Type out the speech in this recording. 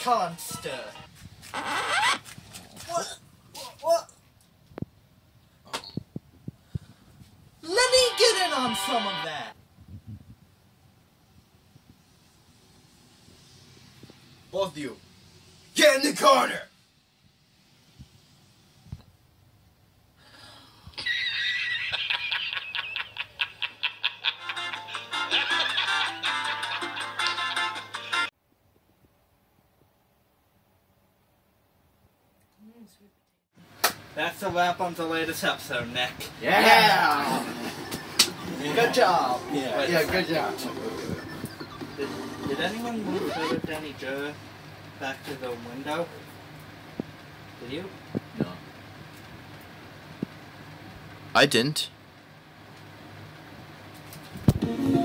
can't stir. What? What? Let me get in on some of that. Both of you, get in the corner! That's a wrap on the latest episode, Nick. Yeah! Good job. Yeah, good job. Did anyone move Philip Danny Joe back to the window? Did you? No. I didn't.